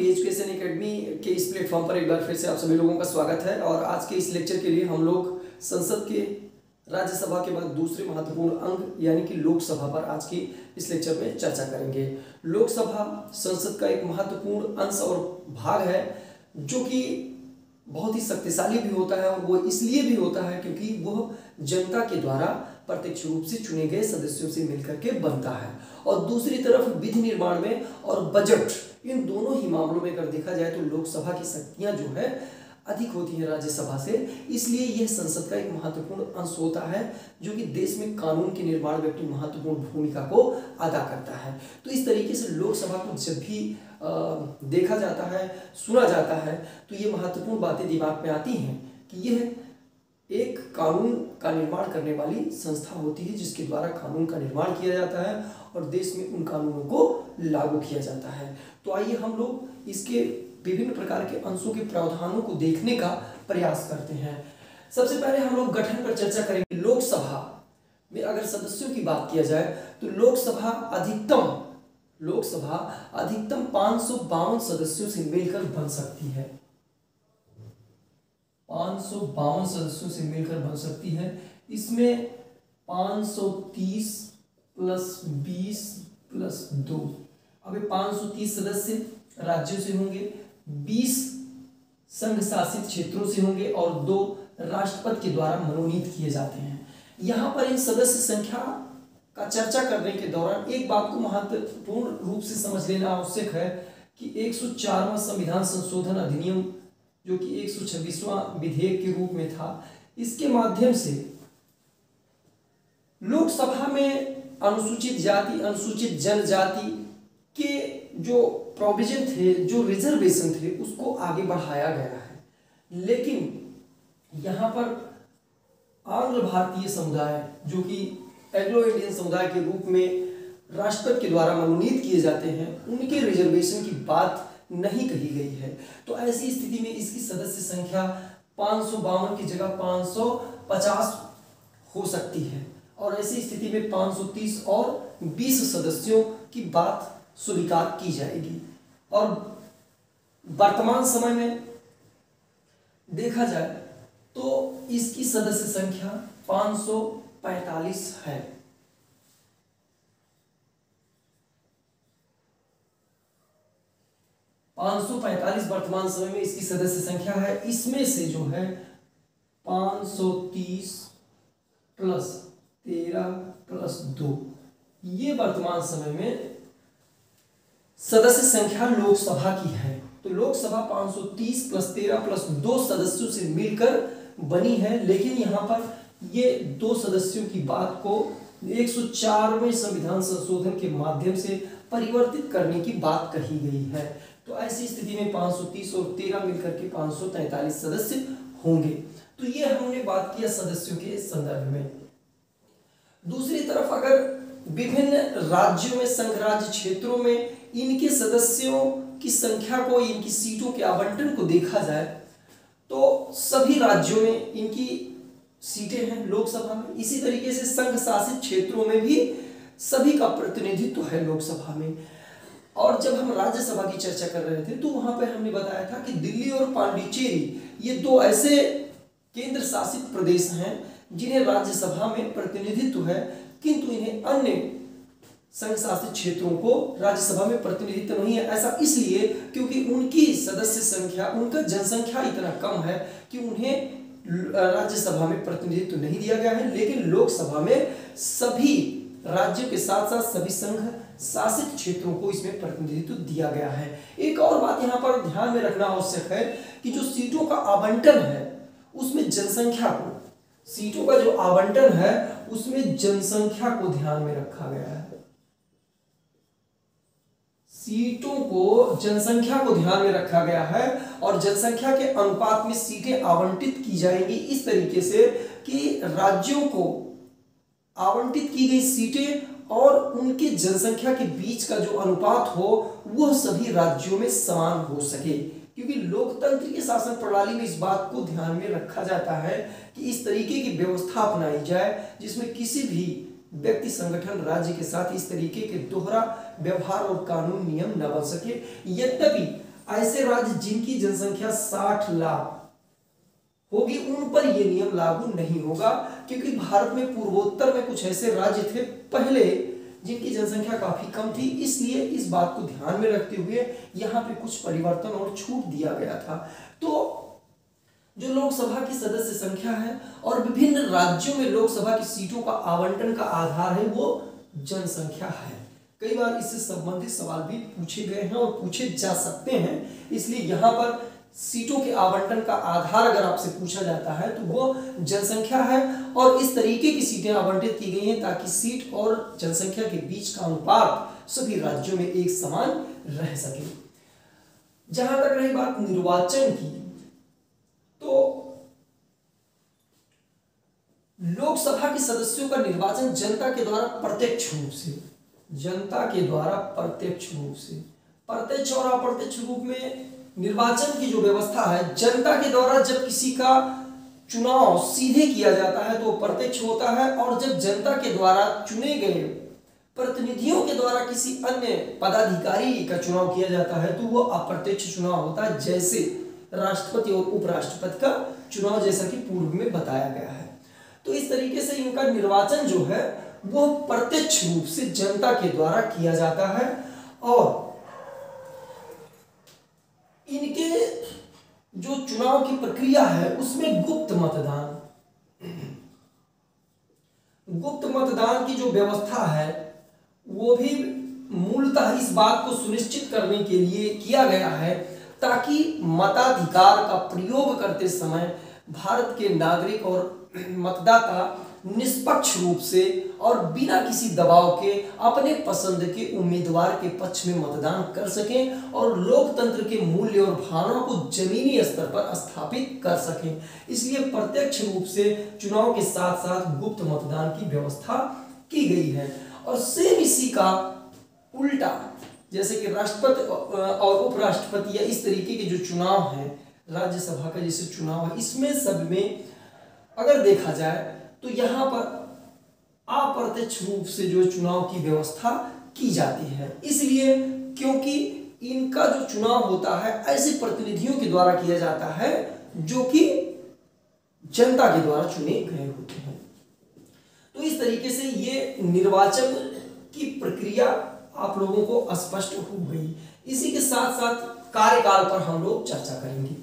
री education academy के इस प्लेटफॉर्म पर एक बार फिर से आप सभी लोगों का स्वागत है। और आज के इस लेक्चर के लिए हम लोग संसद के राज्यसभा के बाद दूसरे महत्वपूर्ण अंग यानी कि लोकसभा पर आज की इस लेक्चर में चर्चा करेंगे। लोकसभा संसद का एक महत्वपूर्ण अंश और भाग है जो कि बहुत ही शक्तिशाली भी होता है, और वो इसलिए भी होता है क्योंकि वह जनता के द्वारा प्रत्यक्ष रूप से चुने गए सदस्यों से मिलकर के बनता है। और दूसरी तरफ विधि निर्माण में और बजट, इन दोनों ही मामलों में अगर देखा जाए तो लोकसभा की शक्तियां जो है अधिक होती है राज्यसभा से। इसलिए यह संसद का एक महत्वपूर्ण अंश होता है जो कि देश में कानून के निर्माण में अपनी महत्वपूर्ण भूमिका को अदा करता है। तो इस तरीके से लोकसभा को जब भी देखा जाता है, सुना जाता है, तो ये महत्वपूर्ण बातें दिमाग में आती हैं कि यह एक कानून का निर्माण करने वाली संस्था होती है जिसके द्वारा कानून का निर्माण किया जाता है और देश में उन कानूनों को लागू किया जाता है। तो आइए हम लोग इसके विभिन्न प्रकार के अंशों के प्रावधानों को देखने का प्रयास करते हैं। सबसे पहले हम लोग गठन पर चर्चा करेंगे। लोकसभा में अगर सदस्यों की बात किया जाए तो लोकसभा अधिकतम 552 सदस्यों से मिलकर बन सकती है। 552 सदस्यों से मिलकर बन सकती है। इसमें 530 प्लस 20 प्लस 2, अब 530 सदस्य राज्यों से होंगे, 20 संघ शासित क्षेत्रों से होंगे और 2 राष्ट्रपति के द्वारा मनोनीत किए जाते हैं। यहाँ पर इन सदस्य संख्या का चर्चा करने के दौरान एक बात को महत्वपूर्ण रूप से समझ लेना आवश्यक है कि 104वां संविधान संशोधन अधिनियम जो कि 126वां विधेयक के रूप में था, इसके माध्यम से लोकसभा में अनुसूचित जाति, अनुसूचित जनजाति के जो प्रोविजन थे, जो रिजर्वेशन थे, उसको आगे बढ़ाया गया है। लेकिन यहाँ पर आंग्ल भारतीय समुदाय जो कि एंग्लो इंडियन समुदाय के रूप में राष्ट्रपति के द्वारा मनोनीत किए जाते हैं, उनके रिजर्वेशन की बात नहीं कही गई है। तो ऐसी स्थिति में इसकी सदस्य संख्या 552 की जगह 550 हो सकती है, और ऐसी स्थिति में 530 और 20 सदस्यों की बात स्वीकार की जाएगी। और वर्तमान समय में देखा जाए तो इसकी सदस्य संख्या 545 है। 545 वर्तमान समय में इसकी सदस्य संख्या है। इसमें से जो है 530 प्लस 13 प्लस 2, ये वर्तमान समय में सदस्य संख्या लोकसभा की है। तो लोकसभा 530 प्लस 13 प्लस 2 सदस्यों से मिलकर बनी है। लेकिन यहाँ पर ये 2 सदस्यों की बात को 104वें संविधान संशोधन के माध्यम से परिवर्तित करने की बात कही गई है। तो ऐसी स्थिति में 530 और 13 मिलकर के 543 सदस्य होंगे। तो ये हमने बात किया सदस्यों के संदर्भ में। दूसरी तरफ अगर विभिन्न राज्यों में, संघ राज्य क्षेत्रों में इनके सदस्यों की संख्या को, इनकी सीटों के आवंटन को देखा जाए तो सभी राज्यों में इनकी सीटें हैं लोकसभा में। इसी तरीके से संघ शासित क्षेत्रों में भी सभी का प्रतिनिधित्व है लोकसभा में। और जब हम राज्यसभा की चर्चा कर रहे थे तो वहां पर हमने बताया था कि दिल्ली और पांडिचेरी ये 2 ऐसे केंद्र शासित प्रदेश हैं जिन्हें राज्यसभा में प्रतिनिधित्व है, किंतु इन्हें अन्य संघ शासित क्षेत्रों को राज्यसभा में प्रतिनिधित्व नहीं है। ऐसा इसलिए क्योंकि उनकी सदस्य संख्या, उनका जनसंख्या इतना कम है कि उन्हें राज्यसभा में प्रतिनिधित्व नहीं दिया गया है। लेकिन लोकसभा में सभी राज्यों के साथ साथ सभी संघ शासित क्षेत्रों को इसमें प्रतिनिधित्व दिया गया है। एक और बात यहाँ पर ध्यान में रखना आवश्यक है कि जो सीटों का आवंटन है उसमें जनसंख्या को, सीटों का जो आवंटन है उसमें जनसंख्या को ध्यान में रखा गया है। सीटों को, जनसंख्या को ध्यान में रखा गया है और जनसंख्या के अनुपात में सीटें आवंटित की जाएंगी इस तरीके से कि राज्यों को आवंटित की गई सीटें और उनके जनसंख्या के बीच का जो अनुपात हो वह सभी राज्यों में समान हो सके। क्योंकि लोकतंत्र की शासन प्रणाली में इस बात को ध्यान में रखा जाता है कि इस तरीके की व्यवस्था अपनाई जाए जिसमें किसी भी व्यक्ति, संगठन, राज्य के साथ इस तरीके के दोहरा व्यवहार और कानून नियम न बन सके। यद्यपि ऐसे राज्य जिनकी जनसंख्या 60 लाख होगी उन पर यह नियम लागू नहीं होगा, क्योंकि भारत में पूर्वोत्तर में कुछ ऐसे राज्य थे पहले जिनकी जनसंख्या काफी कम थी, इसलिए इस बात को ध्यान में रखते हुए यहाँ पे कुछ परिवर्तन और छूट दिया गया था। तो जो लोकसभा की सदस्य संख्या है और विभिन्न राज्यों में लोकसभा की सीटों का आवंटन का आधार है वो जनसंख्या है। कई बार इससे संबंधित सवाल भी पूछे गए हैं और पूछे जा सकते हैं, इसलिए यहाँ पर सीटों के आवंटन का आधार अगर आपसे पूछा जाता है तो वो जनसंख्या है और इस तरीके की सीटें आवंटित की गई हैं ताकि सीट और जनसंख्या के बीच का अनुपात सभी राज्यों में एक समान रह सके। जहां तक रही बात निर्वाचन की, तो लोकसभा के सदस्यों का निर्वाचन जनता के द्वारा प्रत्यक्ष और अप्रत्यक्ष रूप में निर्वाचन की जो व्यवस्था है, जनता के द्वारा जब किसी का चुनाव सीधे किया जाता है तो प्रत्यक्ष होता है, और जब जनता के द्वारा चुने गए प्रतिनिधियों के द्वारा किसी अन्य पदाधिकारी का चुनाव किया जाता है तो वो अप्रत्यक्ष चुनाव होता है, जैसे राष्ट्रपति और उपराष्ट्रपति का चुनाव, जैसा कि पूर्व में बताया गया है। तो इस तरीके से इनका निर्वाचन जो है वो प्रत्यक्ष रूप से जनता के द्वारा किया जाता है, और इनके जो चुनाव की प्रक्रिया है उसमें गुप्त मतदान की जो व्यवस्था है वो भी मूलतः इस बात को सुनिश्चित करने के लिए किया गया है ताकि मताधिकार का प्रयोग करते समय भारत के नागरिक और मतदाता निष्पक्ष रूप से और बिना किसी दबाव के अपने पसंद के उम्मीदवार के पक्ष में मतदान कर सकें और लोकतंत्र के मूल्य और भावना को जमीनी स्तर पर स्थापित कर सकें। इसलिए प्रत्यक्ष रूप से चुनाव के साथ साथ गुप्त मतदान की व्यवस्था की गई है। और सेम इसी का उल्टा, जैसे कि राष्ट्रपति और उपराष्ट्रपति या इस तरीके के जो चुनाव है, राज्यसभा का जैसे चुनाव है, इसमें सब में अगर देखा जाए तो यहाँ पर अप्रत्यक्ष रूप से जो चुनाव की व्यवस्था की जाती है, इसलिए क्योंकि इनका जो चुनाव होता है ऐसे प्रतिनिधियों के द्वारा किया जाता है जो कि जनता के द्वारा चुने गए होते हैं। तो इस तरीके से ये निर्वाचन की प्रक्रिया आप लोगों को स्पष्ट हो गई। इसी के साथ साथ कार्यकाल पर हम लोग चर्चा करेंगे।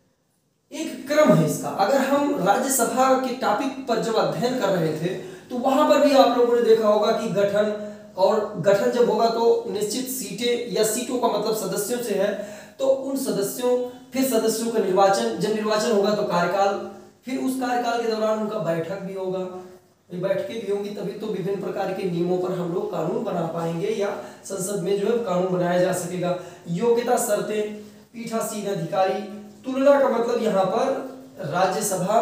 एक क्रम है इसका। अगर हम राज्यसभा के टॉपिक पर जब अध्ययन कर रहे थे तो वहां पर भी आप लोगों ने देखा होगा कि गठन जब होगा तो निश्चित सीटें या सीटों का मतलब सदस्यों से है, तो उन सदस्यों का निर्वाचन, जब निर्वाचन होगा तो कार्यकाल, फिर उस कार्यकाल के दौरान उनका बैठक भी होगा, बैठकें भी होंगी, तभी तो विभिन्न प्रकार के नियमों पर हम लोग कानून बना पाएंगे या संसद में जो है कानून बनाया जा सकेगा। योग्यता शर्तें, पीठासीन अधिकारी, तुलना का मतलब यहाँ पर राज्यसभा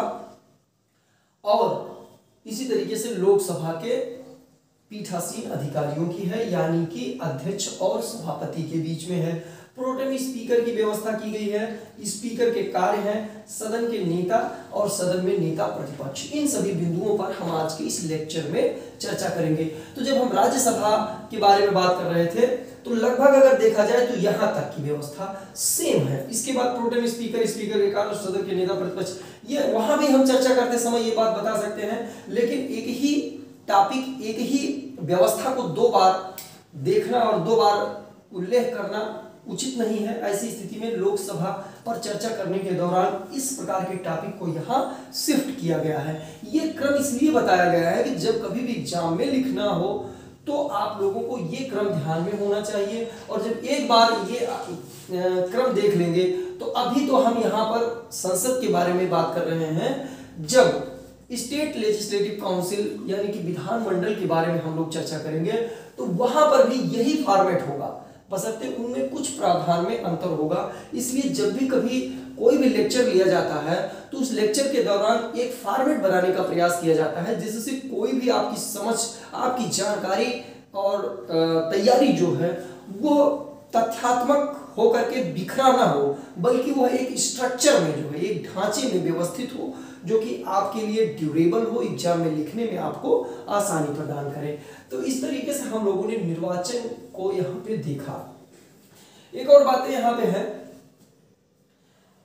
और इसी तरीके से लोकसभा के पीठासीन अधिकारियों की है, यानी कि अध्यक्ष और सभापति के बीच में है। प्रोटेम स्पीकर की व्यवस्था की गई है। स्पीकर के कार्य हैं सदन के नेता और सदन में नेता प्रतिपक्ष। इन सभी बिंदुओं पर हम आज के इस लेक्चर में चर्चा करेंगे। तो जब हम राज्यसभा के बारे में बात कर रहे थे तो लगभग अगर देखा जाए तो यहाँ तक की व्यवस्था सेम है। इसके बाद प्रोटेम स्पीकर, स्पीकर के कार्य और सदन के नेता प्रतिपक्ष, ये वहां भी हम चर्चा करते समय ये बात बता सकते हैं, लेकिन एक ही टॉपिक, एक ही व्यवस्था को दो बार देखना और दो बार उल्लेख करना उचित नहीं है। ऐसी स्थिति में लोकसभा पर चर्चा करने के दौरान इस प्रकार के टॉपिक को यहाँ शिफ्ट किया गया है। ये क्रम इसलिए बताया गया है कि जब कभी भी एग्जाम में लिखना हो तो आप लोगों को ये क्रम ध्यान में होना चाहिए, और जब एक बार ये क्रम देख लेंगे तो अभी तो हम यहाँ पर संसद के बारे में बात कर रहे हैं, जब स्टेट लेजिस्लेटिव काउंसिल यानी कि विधानमंडल के बारे में हम लोग चर्चा करेंगे तो वहां पर भी यही फॉर्मेट होगा, बशर्ते उनमें कुछ प्रावधान में अंतर होगा। इसलिए जब भी कभी कोई भी लेक्चर लिया जाता है तो उस लेक्चर के दौरान एक फॉर्मेट बनाने का प्रयास किया जाता है जिससे कोई भी आपकी समझ, आपकी जानकारी और तैयारी जो है वो तथ्यात्मक होकर के बिखरा ना हो, बल्कि वह एक स्ट्रक्चर में जो है, एक ढांचे में व्यवस्थित हो जो कि आपके लिए ड्यूरेबल हो, एग्जाम में लिखने में आपको आसानी प्रदान करे। तो इस तरीके से हम लोगों ने निर्वाचन को यहाँ पे देखा। एक और बातें यहाँ पे है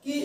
कि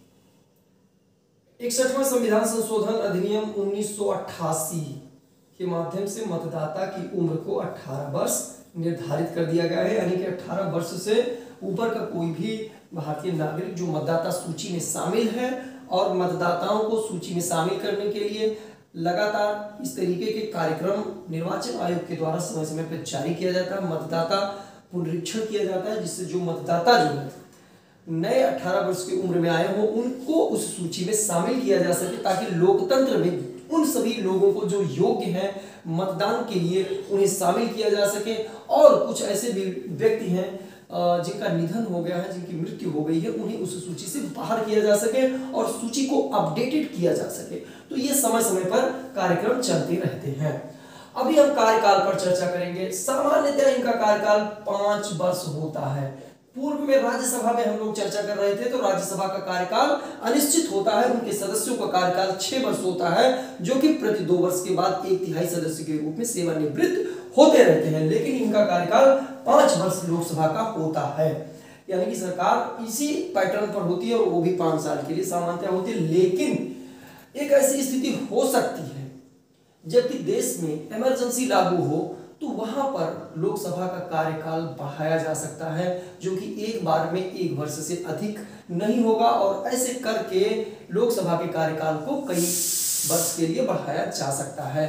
61वां संविधान संशोधन अधिनियम 1988 के माध्यम से मतदाता की उम्र को 18 वर्ष निर्धारित कर दिया गया है, यानी कि 18 वर्ष से ऊपर का कोई भी भारतीय नागरिक जो मतदाता सूची में शामिल है, और मतदाताओं को सूची में शामिल करने के लिए लगातार इस तरीके के कार्यक्रम निर्वाचन आयोग के द्वारा समय समय पर जारी किया जाता है। मतदाता पुनरीक्षण किया जाता है, जिससे जो मतदाता जो है नए 18 वर्ष की उम्र में आए हो उनको उस सूची में शामिल किया जा सके, ताकि लोकतंत्र में उन सभी लोगों को जो योग्य हैं मतदान के लिए उन्हें शामिल किया जा सके। और कुछ ऐसे भी व्यक्ति हैं जिनका निधन हो गया है, जिनकी मृत्यु हो गई है, उन्हें उस सूची से बाहर किया जा सके और सूची को अपडेटेड किया जा सके। तो ये समय समय पर कार्यक्रम चलते रहते हैं। अभी हम कार्यकाल पर चर्चा करेंगे। सामान्यतः इनका कार्यकाल 5 वर्ष होता है। पूर्व में राज्यसभा में हम लोग चर्चा कर रहे थे, तो राज्यसभा का कार्यकाल अनिश्चित होता है, उनके सदस्यों का कार्यकाल 6 वर्ष होता है, जो कि प्रति 2 वर्ष के बाद 1/3 सदस्य के रूप में सेवानिवृत्त होते रहते हैं। लेकिन इनका कार्यकाल 5 वर्ष लोकसभा का होता है, यानी कि सरकार इसी पैटर्न पर होती है और वो भी 5 साल के लिए सामान्यतः होती है। लेकिन एक ऐसी स्थिति हो सकती है जबकि देश में इमरजेंसी लागू हो, तो वहां पर लोकसभा का कार्यकाल बढ़ाया जा सकता है, जो कि एक बार में 1 वर्ष से अधिक नहीं होगा, और ऐसे करके लोकसभा के कार्यकाल को कई वर्ष के लिए बढ़ाया जा सकता है।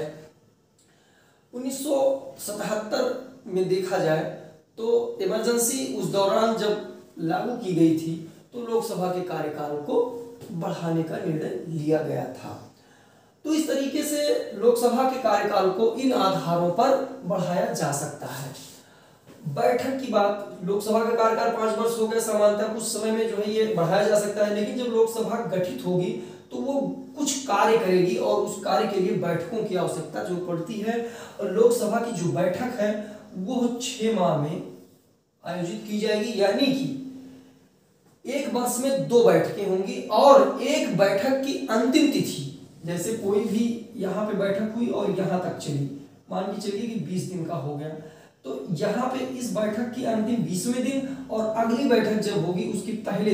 1977 में देखा जाए तो इमरजेंसी उस दौरान जब लागू की गई थी, तो लोकसभा के कार्यकाल को बढ़ाने का निर्णय लिया गया था। तो इस तरीके से लोकसभा के कार्यकाल को इन आधारों पर बढ़ाया जा सकता है। बैठक की बात, लोकसभा का कार्यकाल 5 वर्ष हो गया, सामान्यतः कुछ समय में जो है ये बढ़ाया जा सकता है। लेकिन जब लोकसभा गठित होगी तो वो कुछ कार्य करेगी और उस कार्य के लिए बैठकों की आवश्यकता जो पड़ती है, और लोकसभा की जो बैठक है वो 6 माह में आयोजित की जाएगी, यानी कि 1 वर्ष में 2 बैठकें होंगी, और एक बैठक की अंतिम तिथि, जैसे कोई भी यहाँ पे बैठक हुई और यहाँ तक चली, मान के चलिए कि 20 दिन का हो गया, तो यहाँ पे इस बैठक की अंतिम 20वें दिन और अगली बैठक जब होगी उसके पहले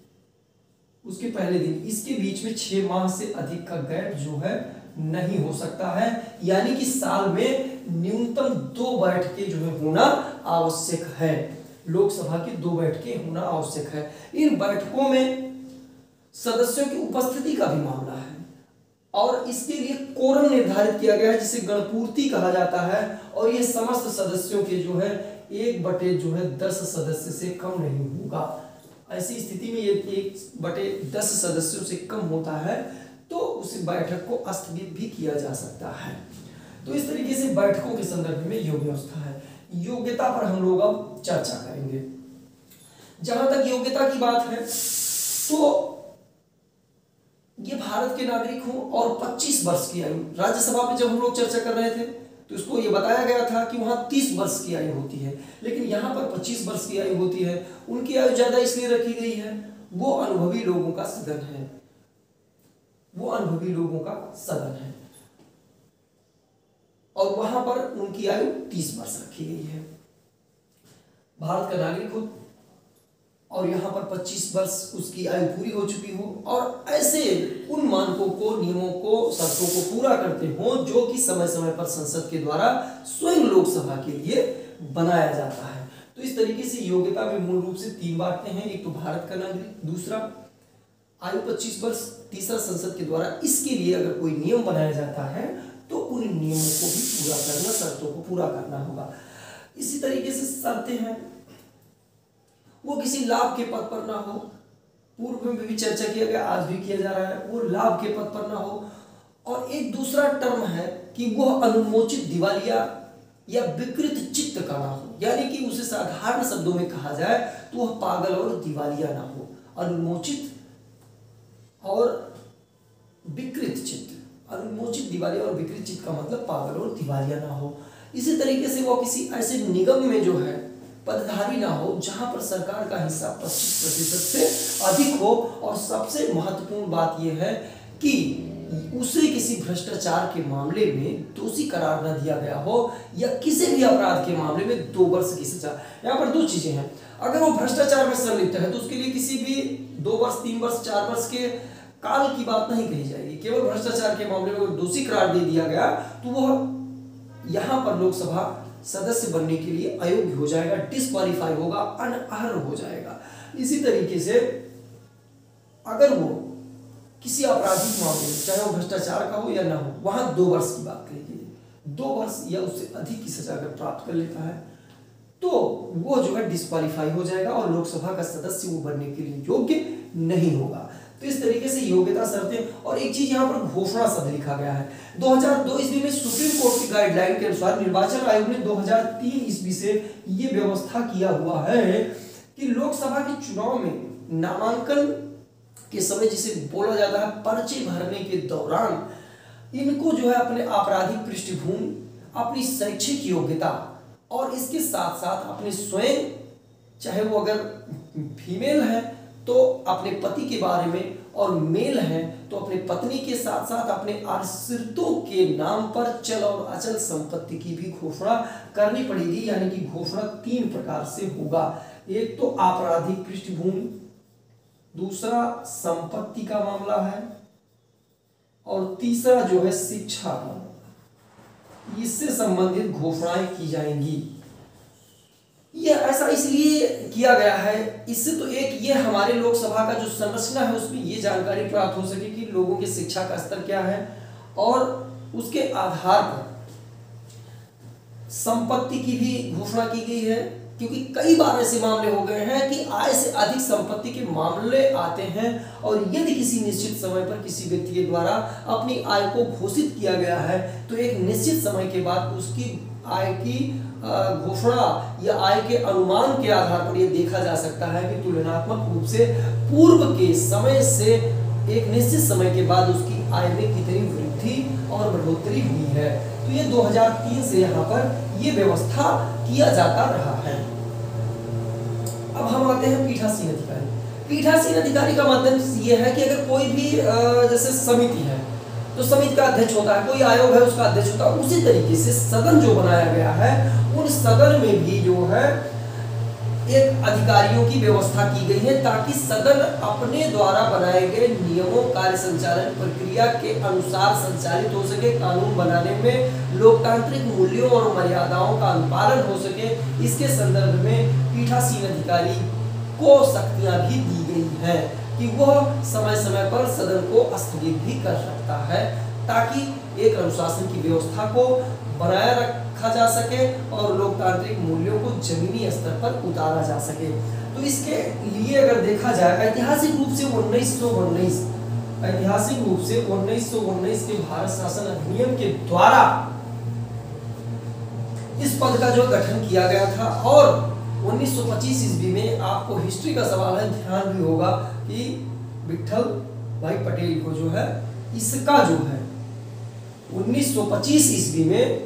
दिन इसके बीच में 6 माह से अधिक का गैप जो है नहीं हो सकता है, यानी कि साल में न्यूनतम 2 बैठकें जो है होना आवश्यक है। लोकसभा की 2 बैठकें होना आवश्यक है। इन बैठकों में सदस्यों की उपस्थिति का भी मामला है, और इसके लिए कोरम निर्धारित किया गया है, जिसे गणपूर्ति कहा जाता है, और ये समस्त सदस्यों के जो है 1/10 सदस्य से कम नहीं होगा। ऐसी स्थिति में ये 1/10 सदस्यों से कम होता है तो उस बैठक को स्थगित भी किया जा सकता है। तो इस तरीके से बैठकों के संदर्भ में योग व्यवस्था है। योग्यता पर हम लोग अब चर्चा करेंगे। जहां तक योग्यता की बात है, तो ये भारत के नागरिक हो और 25 वर्ष की आयु, राज्यसभा में जब हम लोग चर्चा कर रहे थे तो इसको ये बताया गया था कि वहां 30 वर्ष की आयु होती है, लेकिन यहाँ पर 25 वर्ष की आयु होती है। उनकी आयु ज्यादा इसलिए रखी गई है, वो अनुभवी लोगों का सदन है, और वहां पर उनकी आयु 30 वर्ष रखी गई है। भारत का नागरिक हो और यहाँ पर 25 वर्ष उसकी आयु पूरी हो चुकी हो, और ऐसे उन मानकों को, नियमों को, शर्तों को पूरा करते हो जो कि समय समय पर संसद के द्वारा स्वयं लोकसभा के लिए बनाया जाता है। तो इस तरीके से योग्यता में मूल रूप से 3 बातें हैं। एक तो भारत का नागरिक, दूसरा आयु 25 वर्ष, तीसरा संसद के द्वारा इसके लिए अगर कोई नियम बनाया जाता है तो उन नियमों को भी पूरा करना, शर्तों को पूरा करना होगा। इसी तरीके से शर्तें हैं, वो किसी लाभ के पद पर ना हो, पूर्व में भी चर्चा किया गया, आज भी किया जा रहा है, वो लाभ के पद पर ना हो। और एक दूसरा टर्म है कि वह अनुमोचित दिवालिया या विकृत चित्त का ना हो, यानी कि उसे साधारण शब्दों में कहा जाए तो वह पागल और दिवालिया ना हो। अनुमोचित और विकृत चित्त, अनुमोचित दिवालिया और विकृत चित्त का मतलब पागल और दिवालिया ना हो। इसी तरीके से वो किसी ऐसे निगम में जो है पदधारी ना हो जहां पर सरकार का हिस्सा 25% से अधिक हो। और सबसे महत्वपूर्ण बात यह है कि उसे किसी भ्रष्टाचार के मामले में दोषी करार न दिया गया हो या किसी भी अपराध के मामले में 2 वर्ष की सजा। यहाँ पर 2 चीजें हैं, अगर वो भ्रष्टाचार में संलिप्त है तो उसके लिए किसी भी 2 वर्ष, 3 वर्ष, 4 वर्ष के काल की बात नहीं कही जाएगी। केवल भ्रष्टाचार के मामले में अगर दोषी करार दे दिया गया तो वह यहाँ पर लोकसभा सदस्य बनने के लिए अयोग्य हो जाएगा, डिस्क्वालीफाई होगा, अनर्ह हो जाएगा। इसी तरीके से अगर वो किसी आपराधिक मामले में, चाहे वो भ्रष्टाचार का हो या ना हो, वहां 2 वर्ष की बात कही गई, 2 वर्ष या उससे अधिक की सजा अगर प्राप्त कर लेता है तो वो जो है डिस्क्वालीफाई हो जाएगा और लोकसभा का सदस्य वो बनने के लिए योग्य नहीं होगा। तो इस तरीके से योग्यता शर्तें। और एक चीज यहाँ पर घोषणा शब्द लिखा गया है। 2002 ईस्वी में सुप्रीम कोर्ट की गाइडलाइन के अनुसार निर्वाचन आयोग ने 2003 ईस्वी से ये व्यवस्था किया हुआ है कि लोकसभा के चुनाव में नामांकन के समय जिसे बोला जाता है पर्चे भरने के दौरान इनको जो है अपने आपराधिक पृष्ठभूमि, अपनी शैक्षिक योग्यता और इसके साथ साथ अपने स्वयं, चाहे वो अगर फीमेल है तो अपने पति के बारे में और मेल है तो अपने पत्नी के साथ साथ अपने आश्रितों के नाम पर चल और अचल संपत्ति की भी घोषणा करनी पड़ेगी। यानी कि घोषणा 3 प्रकार से होगा। एक तो आपराधिक पृष्ठभूमि, दूसरा संपत्ति का मामला है और तीसरा जो है शिक्षा का, इससे संबंधित घोषणाएं की जाएंगी। ये ऐसा इसलिए किया गया है, इससे तो एक ये हमारे लोकसभा का जो संरचना है उसमें ये जानकारी प्राप्त हो सके कि लोगों के शिक्षा का स्तर क्या है और उसके आधार पर संपत्ति की भी घोषणा की गई है। क्योंकि कई बार ऐसे मामले हो गए हैं कि आय से अधिक संपत्ति के मामले आते हैं और यदि किसी निश्चित समय पर किसी व्यक्ति के द्वारा अपनी आय को घोषित किया गया है तो एक निश्चित समय के बाद उसकी आय की घोषणा या आय के अनुमान के आधार पर यह देखा जा सकता है कि तुलनात्मक रूप से पूर्व के समय से एक निश्चित समय के बाद उसकी आय में कितनी वृद्धि और बढ़ोतरी हुई है। तो ये 2003 से यहाँ पर ये व्यवस्था किया जाता रहा है। अब हम आते हैं पीठासीन अधिकारी। पीठासीन अधिकारी का मतलब ये है कि अगर कोई भी जैसे समिति है तो समिति का अध्यक्ष होता है, कोई आयोग है उसका अध्यक्ष होता है, उसी तरीके से सदन जो बनाया गया है उन सदन में भी जो है एक अधिकारियों की व्यवस्था की गई है ताकि सदन अपने द्वारा बनाए गए नियमों, कार्य संचालन प्रक्रिया के अनुसार संचालित हो सके, कानून बनाने में लोकतांत्रिक मूल्यों और मर्यादाओं का अनुपालन हो सके। इसके संदर्भ में पीठासीन अधिकारी को शक्तियां भी दी गई हैं कि वह समय समय पर सदन को स्थगित भी कर सकता है ताकि एक अनुशासन की व्यवस्था को बनाए रखा जा सके और लोकतांत्रिक मूल्यों को जमीनी स्तर पर उतारा जा सके। तो इसके लिए अगर देखा जाए ऐतिहासिक रूप से 1919 के भारत शासन अधिनियम के द्वारा इस पद का जो गठन किया गया था और 1925 ईस्वी में आपको हिस्ट्री का सवाल है, ध्यान भी होगा कि विठल भाई पटेल को जो है इसका जो है 1925 ईस्वी में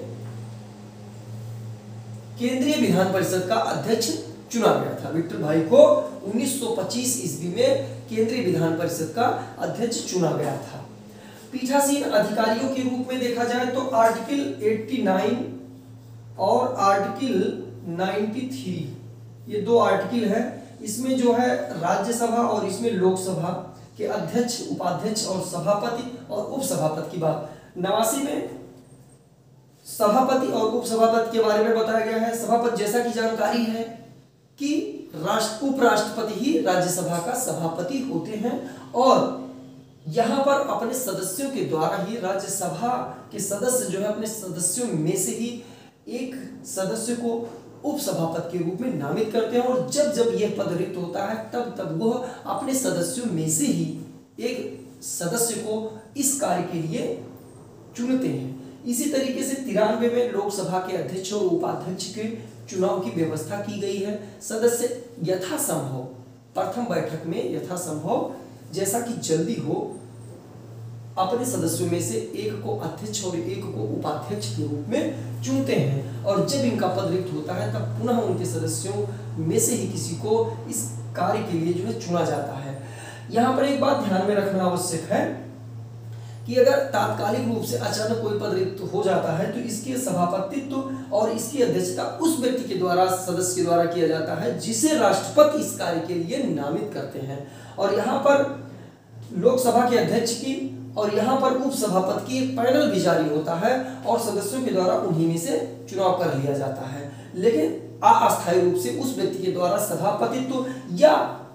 केंद्रीय विधान परिषद का अध्यक्ष चुना गया था। विठल भाई को 1925 ईस्वी में केंद्रीय विधान परिषद का अध्यक्ष चुना गया था। पीठासीन अधिकारियों के रूप में देखा जाए तो आर्टिकल 89 और आर्टिकल 93 ये 2 आर्टिकल है। इसमें जो है राज्यसभा और इसमें लोकसभा के अध्यक्ष, उपाध्यक्ष और सभापति और उपसभापति की बात 89 में सभापति और उपसभापति के बारे में बताया गया है। सभापति जैसा कि जानकारी है कि उपराष्ट्रपति ही राज्यसभा का सभापति होते हैं और यहाँ पर अपने सदस्यों के द्वारा ही राज्यसभा के सदस्य जो है अपने सदस्यों में से ही एक सदस्य को उपसभापति के रूप में नामित करते हैं और जब जब यह पद रिक्त होता है तब तब वह अपने सदस्यों में से ही एक सदस्य को इस कार्य के लिए चुनते हैं। इसी तरीके से 93 में लोकसभा के अध्यक्ष और उपाध्यक्ष के चुनाव की व्यवस्था की गई है। सदस्य यथासंभव प्रथम बैठक में यथासंभव जैसा कि जल्दी हो अपने सदस्यों में से एक को अध्यक्ष और एक को उपाध्यक्ष के रूप में चुनते हैं और जब इनका पद रिक्त होता है तब पुनः उनके सदस्यों में से ही किसी को इस कार्य के लिए जो है चुना जाता है। यहाँ पर एक बात ध्यान में रखना आवश्यक है कि अगर तात्कालिक रूप से अचानक कोई पद रिक्त हो जाता है तो इसके सभापतित्व और इसकी अध्यक्षता उस व्यक्ति के द्वारा, सदस्य के द्वारा किया जाता है जिसे राष्ट्रपति इस कार्य के लिए नामित करते हैं। और यहाँ पर लोकसभा के अध्यक्ष की और यहाँ पर उपसभापति की एक पैनल भी जारी होता है और सदस्यों के द्वारा उन्हीं में से चुनाव कर लिया जाता है, लेकिन अस्थायी रूप से उस व्यक्ति के द्वारा सभापतित्व या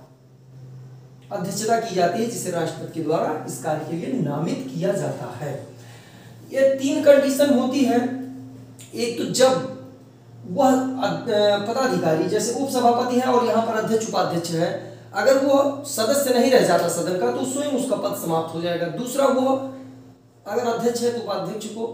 अध्यक्षता की जाती है जिसे राष्ट्रपति के द्वारा इस कार्य के लिए नामित किया जाता है। ये 3 कंडीशन होती है। एक तो जब वह पदाधिकारी जैसे उपसभापति है और यहाँ पर अध्यक्ष उपाध्यक्ष है, अगर वो सदस्य नहीं रह जाता सदन का तो स्वयं उसका पद समाप्त हो जाएगा। दूसरा, वो अगर अध्यक्ष है तो उपाध्यक्ष को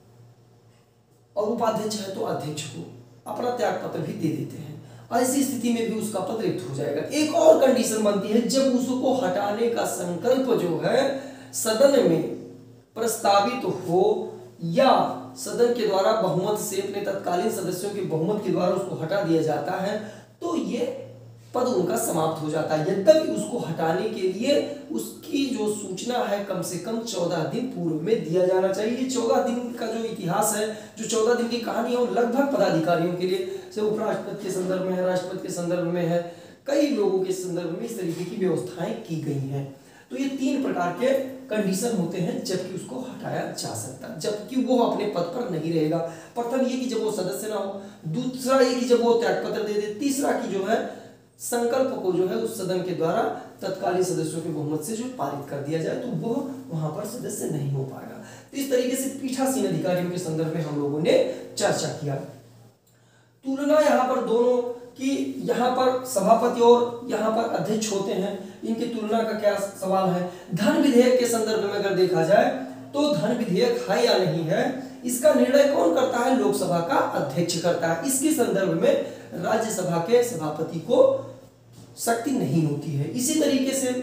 और उपाध्यक्ष है तो अध्यक्ष को अपना त्याग पत्र भी दे देते हैं। ऐसी स्थिति में भी उसका पद रिक्त हो जाएगा। एक और कंडीशन बनती है जब उसको हटाने का संकल्प जो है सदन में प्रस्तावित हो या सदन के द्वारा बहुमत से अपने तत्कालीन सदस्यों के बहुमत के द्वारा उसको हटा दिया जाता है तो ये पद उनका समाप्त हो जाता है। यद्यपि उसको हटाने के लिए उसकी जो सूचना है कम से कम 14 दिन पूर्व में दिया जाना चाहिए। 14 दिन का जो इतिहास है, जो 14 दिन की कहानी है, वो लगभग पदाधिकारियों के लिए, से उपराष्ट्रपति के संदर्भ में है, राष्ट्रपति के संदर्भ में है, कई लोगों के संदर्भ में इस तरीके की व्यवस्थाएं की गई हैं। तो ये 3 प्रकार के कंडीशन होते हैं जबकि उसको हटाया जा सकता है, जबकि वो अपने पद पर नहीं रहेगा। प्रथम ये कि जब वो सदस्य ना हो, दूसरा ये कि जब वो त्यागपत्र दे दे, तीसरा कि जो है संकल्प को जो है उस सदन के द्वारा तत्कालीन सदस्यों के बहुमत से जो पारित कर दिया जाए तो वो वहां पर सदस्य नहीं हो पाएगा। तो इस तरीके से पीठासीन अधिकारियों के संदर्भ में हम लोगों ने चर्चा किया। तुलना यहाँ पर दोनों की, यहाँ पर सभापति और यहाँ पर अध्यक्ष होते हैं, इनकी तुलना का क्या सवाल है। धन विधेयक के संदर्भ में अगर देखा जाए तो धन विधेयक है या नहीं है, इसका निर्णय कौन करता है? लोकसभा का अध्यक्ष करता है। इसके संदर्भ में राज्यसभा के सभापति को शक्ति नहीं होती है। इसी तरीके से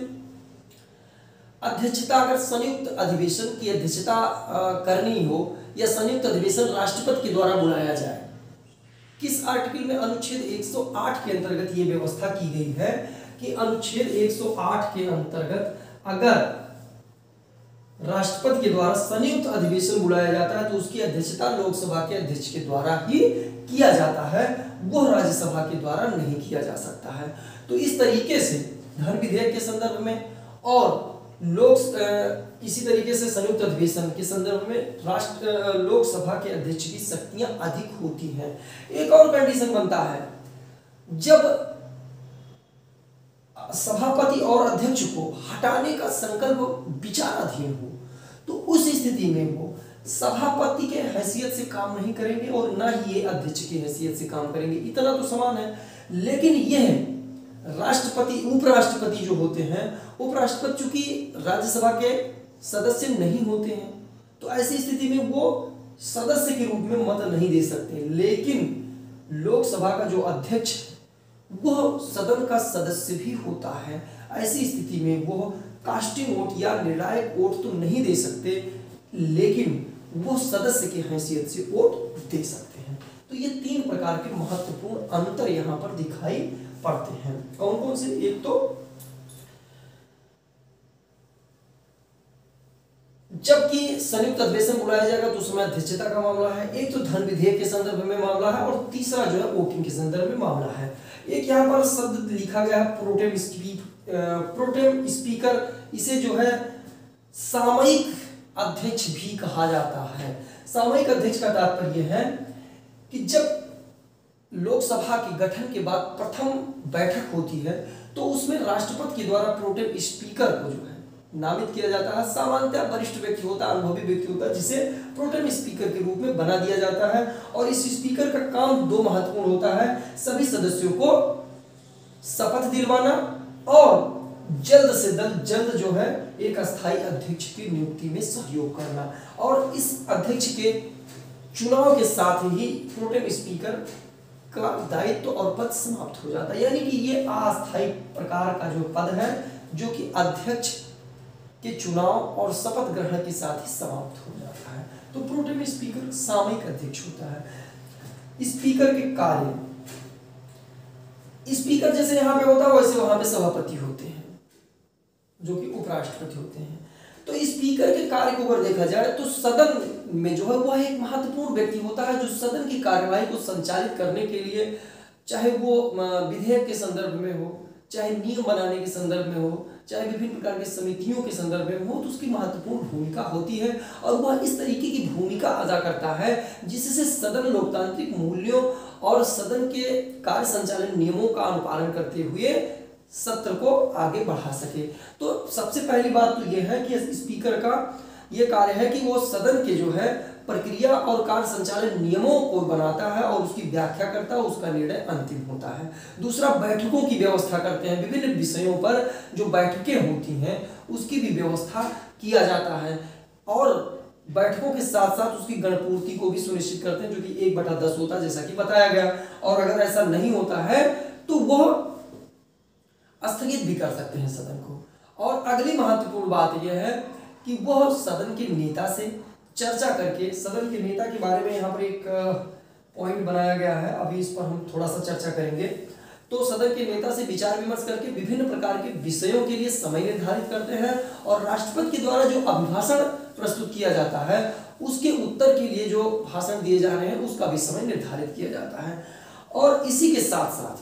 अध्यक्षता, अगर संयुक्त अधिवेशन की अध्यक्षता करनी हो या संयुक्त अधिवेशन राष्ट्रपति के द्वारा बुलाया जाए, किस आर्टिकल में? अनुच्छेद 108 के अंतर्गत ये व्यवस्था की गई है कि अनुच्छेद 108 के अंतर्गत अगर राष्ट्रपति के द्वारा संयुक्त अधिवेशन बुलाया जाता है तो उसकी अध्यक्षता लोकसभा के अध्यक्ष के द्वारा ही किया जाता है, वह राज्यसभा के द्वारा नहीं किया जा सकता है। तो इस तरीके से धन विधेयक के संदर्भ में और इसी तरीके से संयुक्त अधिवेशन के संदर्भ में लोकसभा के अध्यक्ष की शक्तियां अधिक होती हैं। एक और कंडीशन बनता है, जब सभापति और अध्यक्ष को हटाने का संकल्प विचाराधीन हो तो उस स्थिति में वो सभापति के हैसियत से काम नहीं करेंगे और ना ही ये अध्यक्ष की हैसियत से काम करेंगे। इतना तो समान है, लेकिन यह राष्ट्रपति, उपराष्ट्रपति जो होते हैं, उपराष्ट्रपति चूंकि राज्यसभा के सदस्य नहीं होते हैं तो ऐसी स्थिति में वो सदस्य के रूप में मत नहीं दे सकते, लेकिन लोकसभा का जो अध्यक्ष वह सदन का सदस्य भी होता है। ऐसी स्थिति में वो कास्टिंग वोट या निर्णायक वोट तो नहीं दे सकते, लेकिन वो सदस्य की हैसियत से वोट दे सकते हैं। तो ये 3 प्रकार के महत्वपूर्ण अंतर यहाँ पर दिखाई पड़ते हैं। कौन कौन से? एक तो जबकि संयुक्त अधिवेशन बुलाया जाएगा तो उसमें अध्यक्षता का मामला है, एक तो धन विधेयक के संदर्भ में मामला है और तीसरा जो है वोटिंग के संदर्भ में मामला है। एक यहाँ पर शब्द लिखा गया है प्रोटेम स्पीकर, इसे जो है सामयिक अध्यक्ष भी कहा जाता है। सामयिक अध्यक्ष का तात्पर्य है कि जब लोकसभा के गठन के बाद प्रथम बैठक होती है तो उसमें राष्ट्रपति के द्वारा प्रोटेम स्पीकर को जो है नामित किया जाता है। सामान्यतः वरिष्ठ व्यक्ति होता है, अनुभवी व्यक्ति होता है, जिसे प्रोटेम स्पीकर के रूप में बना दिया जाता है। और इस स्पीकर का काम 2 महत्वपूर्ण होता है, सभी सदस्यों को शपथ दिलवाना और जल्द से जल्द जो है एक अस्थायी अध्यक्ष की नियुक्ति में सहयोग करना। और इस अध्यक्ष के चुनाव के साथ ही प्रोटेम स्पीकर का दायित्व और पद समाप्त हो जाता है, यानी कि ये अस्थायी प्रकार का जो पद है जो कि अध्यक्ष के चुनाव और शपथ ग्रहण के साथ ही समाप्त हो जाता है। तो प्रोटेम स्पीकर सामयिक अध्यक्ष होता है। स्पीकर के कार्य, स्पीकर जैसे यहाँ पे होता है वैसे वहां पे सभापति होते हैं जो कि उपराष्ट्रपति होते हैं। तो स्पीकर के कार्य को अगर देखा जाए तो सदन में जो है वह एक महत्वपूर्ण व्यक्ति होता है, जो सदन की कार्यवाही को संचालित करने के लिए, चाहे वो विधेयक के संदर्भ में हो, चाहे नियम बनाने के संदर्भ में हो, चाहे विभिन्न प्रकार की समितियों के संदर्भ में हो, तो उसकी महत्वपूर्ण भूमिका होती है। और वह इस तरीके की भूमिका अदा करता है जिससे सदन लोकतांत्रिक मूल्यों और सदन के कार्य संचालन नियमों का अनुपालन करते हुए सत्र को आगे बढ़ा सके। तो सबसे पहली बात तो यह है कि स्पीकर का यह कार्य है कि वो सदन के जो है प्रक्रिया और कार्य संचालन नियमों को बनाता है और उसकी व्याख्या करता है, उसका निर्णय अंतिम होता है। दूसरा, बैठकों की व्यवस्था करते हैं, विभिन्न विषयों पर जो बैठकें होती हैं उसकी भी व्यवस्था किया जाता है और बैठकों के साथ साथ उसकी गणपूर्ति को भी सुनिश्चित करते हैं, जो कि 1/10 होता है जैसा कि बताया गया। और अगर ऐसा नहीं होता है तो वह स्थगित भी कर सकते हैं सदन को। और अगली महत्वपूर्ण बात यह है कि वह सदन के नेता से चर्चा करके, सदन के नेता के बारे में यहाँ पर एक पॉइंट बनाया गया है, अभी इस पर हम थोड़ा सा चर्चा करेंगे। तो सदन के नेता से विचार विमर्श करके विभिन्न प्रकार के विषयों के लिए समय निर्धारित करते हैं और राष्ट्रपति के द्वारा जो अभिभाषण प्रस्तुत किया जाता है उसके उत्तर के लिए जो भाषण दिए जा रहे हैं उसका भी समय निर्धारित किया जाता है। और इसी के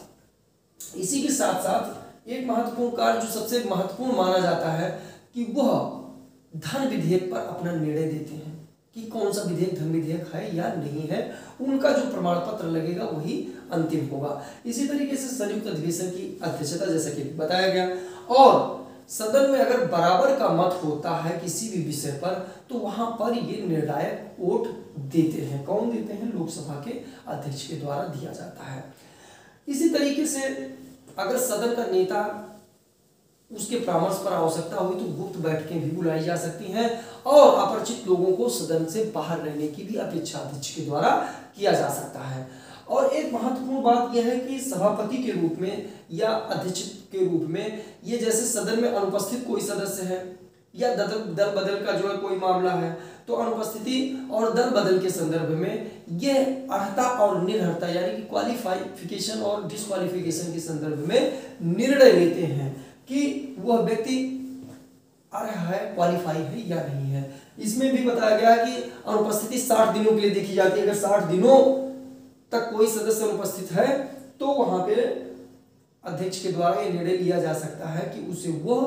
साथ साथ एक महत्वपूर्ण कार्य जो सबसे महत्वपूर्ण माना जाता है कि वह धन विधेयक पर अपना निर्णय देते हैं कि कौन सा विधेयक धन विधेयक है या नहीं है। उनका जो प्रमाण पत्र लगेगा वही अंतिम होगा। इसी तरीके से संयुक्त अधिवेशन की अध्यक्षता जैसा कि बताया गया। और सदन में अगर बराबर का मत होता है किसी भी विषय पर तो वहां पर ये निर्णायक वोट देते हैं। कौन देते हैं? लोकसभा के अध्यक्ष के द्वारा दिया जाता है। इसी तरीके से अगर सदन का नेता उसके परामर्श पर आवश्यकता हुई तो गुप्त बैठकें भी बुलाई जा सकती हैं और अपरिचित लोगों को सदन से बाहर रहने की भी अपेक्षा अध्यक्ष के द्वारा किया जा सकता है। और एक महत्वपूर्ण बात यह है कि सभापति के रूप में या अध्यक्ष के रूप में ये जैसे सदन में अनुपस्थित कोई सदस्य है या दल बदल का जो है कोई मामला है तो अनुपस्थिति और दल बदल के संदर्भ में यह अर्हता और निर्हर्ता यानी कि क्वालिफिकेशन और डिस्क्वालिफिकेशन के संदर्भ में निर्णय लेते हैं कि वह व्यक्ति अर्ह है, क्वालिफाई है या नहीं है। इसमें भी बताया गया कि अनुपस्थिति 60 दिनों के लिए देखी जाती है। अगर 60 दिनों तक कोई सदस्य अनुपस्थित है तो वहां पे अध्यक्ष के द्वारा यह निर्णय लिया जा सकता है कि उसे वह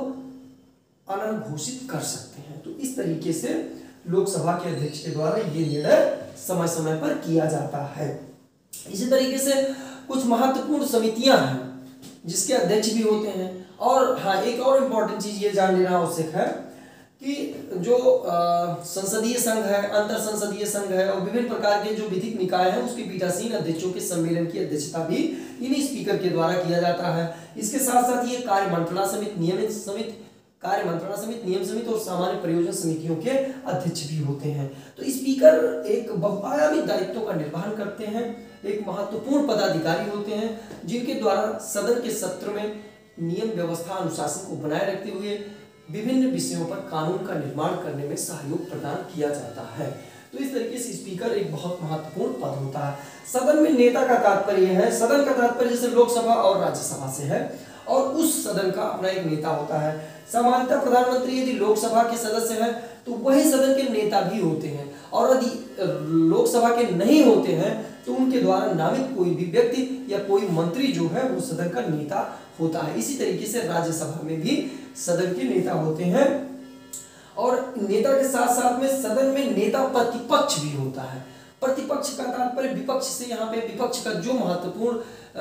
अनघोषित कर सकते हैं। तो इस तरीके से लोकसभा के अध्यक्ष के द्वारा ये निर्णय समय समय पर किया जाता है। इसी तरीके से कुछ महत्वपूर्ण समितियां हैं जिसके अध्यक्ष भी होते हैं। और हाँ, एक और इम्पोर्टेंट चीज ये जान लेना आवश्यक है कि जो संसदीय संघ है, अंतर संसदीय संघ है और विभिन्न प्रकार के जो विधिक निकाय हैं उसके पीठासीन अध्यक्षों के सम्मेलन की अध्यक्षता भी इन्हीं स्पीकर के द्वारा किया जाता है। इसके साथ साथ ये कार्य मंत्रणा समिति, नियमित समिति, कार्य मंत्रणा समिति, नियम समिति और सामान्य प्रयोजन समितियों के अध्यक्ष भी होते हैं। तो स्पीकर एक बहुआयामी दायित्व का निर्वहन करते हैं, एक महत्वपूर्ण पदाधिकारी होते हैं जिनके द्वारा सदन के सत्र में नियम व्यवस्था अनुशासन को बनाए रखते हुए विभिन्न विषयों पर कानून का निर्माण करने में सहयोग प्रदान किया जाता है। तो इस तरीके से स्पीकर एक बहुत महत्वपूर्ण पद होता है। सदन में नेता का तात्पर्य है, सदन का तात्पर्य जैसे लोकसभा और राज्यसभा से है और उस सदन का अपना एक नेता होता है। सामान्यतः प्रधानमंत्री यदि लोकसभा के सदस्य हैं तो वही सदन के नेता भी होते हैं और यदि लोकसभा के नहीं होते हैं तो उनके द्वारा नामित कोई भी व्यक्ति या कोई मंत्री जो है वो सदन का नेता होता है। इसी तरीके से राज्यसभा में भी सदन के नेता होते हैं और नेता के साथ साथ में सदन में नेता प्रतिपक्ष भी होता है। प्रतिपक्ष का तात्पर्य विपक्ष से, यहाँ पे विपक्ष का जो महत्वपूर्ण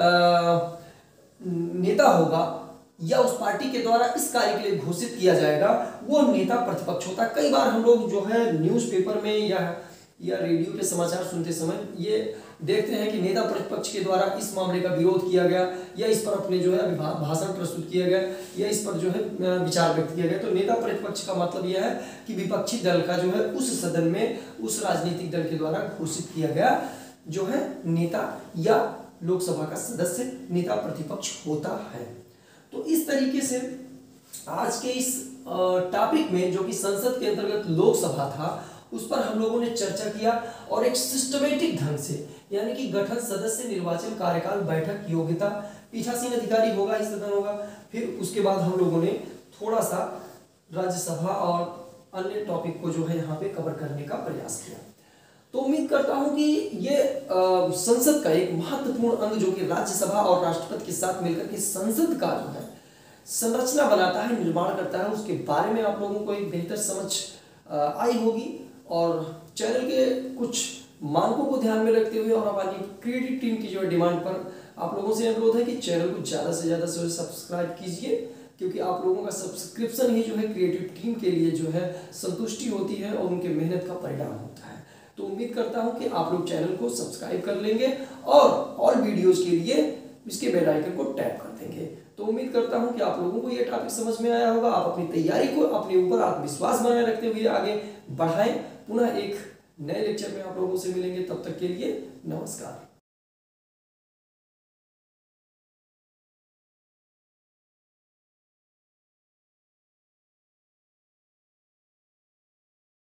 नेता होगा या उस पार्टी के द्वारा इस कार्य के लिए घोषित किया जाएगा वो नेता प्रतिपक्ष होता है। कई बार हम लोग जो है न्यूज़पेपर में या रेडियो पे समाचार सुनते समय ये देखते हैं कि नेता प्रतिपक्ष के द्वारा इस मामले का विरोध किया गया या इस पर अपने जो है भाषण प्रस्तुत किया गया या इस पर जो है विचार व्यक्त किया गया। तो नेता प्रतिपक्ष का मतलब यह है कि विपक्षी दल का जो है उस सदन में उस राजनीतिक दल के द्वारा घोषित किया गया जो है नेता या लोकसभा का सदस्य नेता प्रतिपक्ष होता है। तो इस तरीके से आज के इस टॉपिक में जो कि संसद के अंतर्गत लोकसभा था उस पर हम लोगों ने चर्चा किया और एक सिस्टमेटिक ढंग से यानी कि गठन, सदस्य, निर्वाचन, कार्यकाल, बैठक, योग्यता, पीठासीन अधिकारी होगा, सदन होगा, फिर उसके बाद हम लोगों ने थोड़ा सा राज्यसभा और अन्य टॉपिक को जो है यहाँ पे कवर करने का प्रयास किया। तो उम्मीद करता हूं कि ये संसद का एक महत्वपूर्ण अंग जो कि राज्यसभा और राष्ट्रपति के साथ मिलकर के संसद का जो है संरचना बनाता है, निर्माण करता है, उसके बारे में आप लोगों को एक बेहतर समझ आई होगी। और चैनल के कुछ मानकों को ध्यान में रखते हुए और हमारी क्रिएटिव टीम की जो है डिमांड पर आप लोगों से अनुरोध है कि चैनल को ज़्यादा से ज़्यादा सब्सक्राइब कीजिए, क्योंकि आप लोगों का सब्सक्रिप्शन ही जो है क्रिएटिव टीम के लिए जो है संतुष्टि होती है और उनके मेहनत का परिणाम होता है। तो उम्मीद करता हूं कि आप लोग चैनल को सब्सक्राइब कर लेंगे और ऑल वीडियोस के लिए इसके बेल आइकन को टैप कर देंगे। तो उम्मीद करता हूं कि आप लोगों को ये टॉपिक समझ में आया होगा। आप अपनी तैयारी को अपने ऊपर आत्मविश्वास बनाए रखते हुए आगे बढ़ाएं। पुनः एक नए लेक्चर में आप लोगों से मिलेंगे, तब तक के लिए नमस्कार।